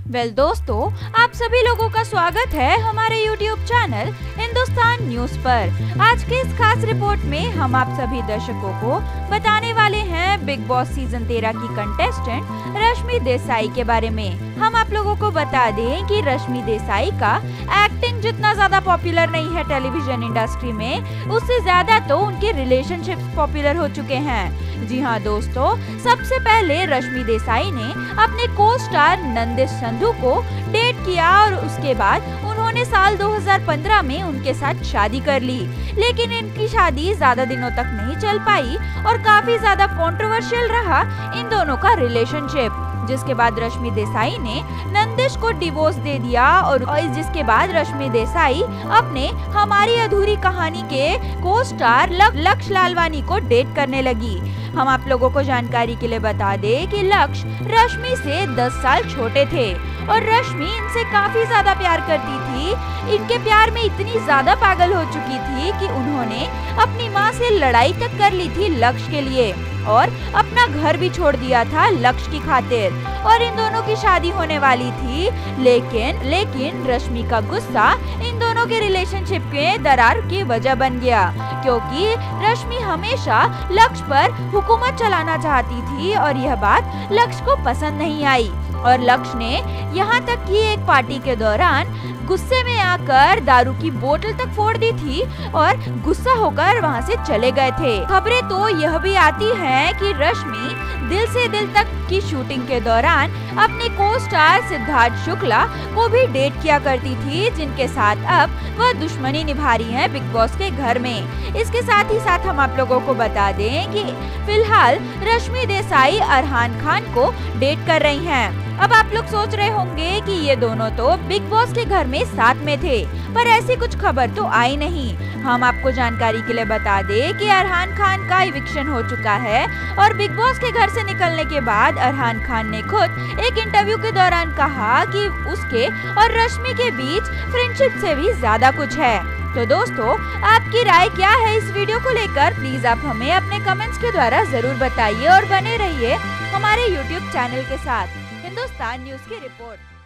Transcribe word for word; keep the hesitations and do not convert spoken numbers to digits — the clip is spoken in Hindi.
वेल दोस्तों, आप सभी लोगों का स्वागत है हमारे यूट्यूब चैनल हिंदुस्तान न्यूज पर। आज के इस खास रिपोर्ट में हम आप सभी दर्शकों को बताने वाले हैं बिग बॉस सीजन तेरह की कंटेस्टेंट रश्मि देसाई के बारे में। हम आप लोगों को बता दें कि रश्मि देसाई का एक्टिंग जितना ज्यादा पॉपुलर नहीं है टेलीविजन इंडस्ट्री में, उससे ज्यादा तो उनके रिलेशनशिप्स पॉपुलर हो चुके हैं। जी हाँ दोस्तों, सबसे पहले रश्मि देसाई ने अपने को स्टार नंदिश संधू को डेट किया और उसके बाद उन्होंने साल दो हज़ार पंद्रह में उनके साथ शादी कर ली। लेकिन इनकी शादी ज्यादा दिनों तक नहीं चल पाई और काफी ज्यादा कंट्रोवर्शियल रहा इन दोनों का रिलेशनशिप, जिसके बाद रश्मि देसाई ने नंदिश को डिवोर्स दे दिया और जिसके बाद रश्मि देसाई अपने हमारी अधूरी कहानी के को स्टार लक्ष्य लालवानी को डेट करने लगी। हम आप लोगों को जानकारी के लिए बता दें कि लक्ष्य रश्मि से दस साल छोटे थे और रश्मि इनसे काफी ज्यादा प्यार करती थी। इनके प्यार में इतनी ज्यादा पागल हो चुकी थी कि उन्होंने अपनी माँ से लड़ाई तक कर ली थी लक्ष्य के लिए और अपना घर भी छोड़ दिया था लक्ष्य की खातिर। और इन दोनों की शादी होने वाली थी, लेकिन लेकिन रश्मि का गुस्सा इन दोनों के रिलेशनशिप के दरार की वजह बन गया, क्योंकि रश्मि हमेशा लक्ष्य पर हुकूमत चलाना चाहती थी और यह बात लक्ष्य को पसंद नहीं आई। और लक्ष्य ने यहाँ तक कि एक पार्टी के दौरान गुस्से में आकर दारू की बोतल तक फोड़ दी थी और गुस्सा होकर वहाँ से चले गए थे। खबरें तो यह भी आती हैं कि रश्मि दिल से दिल तक की शूटिंग के दौरान अपने को स्टार सिद्धार्थ शुक्ला को भी डेट किया करती थी, जिनके साथ अब वह दुश्मनी निभा रही है बिग बॉस के घर में। इसके साथ ही साथ हम आप लोगों को बता दें कि फिलहाल रश्मि देसाई अरहान खान को डेट कर रही हैं। अब आप लोग सोच रहे होंगे कि ये दोनों तो बिग बॉस के घर में साथ में थे, पर ऐसी कुछ खबर तो आई नहीं। हम आपको जानकारी के लिए बता दें कि अरहान खान का इविक्शन हो चुका है और बिग बॉस के घर से निकलने के बाद अरहान खान ने खुद एक इंटरव्यू के दौरान कहा कि उसके और रश्मि के बीच फ्रेंडशिप से भी ज्यादा कुछ है। तो दोस्तों, आपकी राय क्या है इस वीडियो को लेकर? प्लीज आप हमें अपने कमेंट्स के द्वारा जरूर बताइए और बने रहिए हमारे यूट्यूब चैनल के साथ। हिंदुस्तान न्यूज की रिपोर्ट।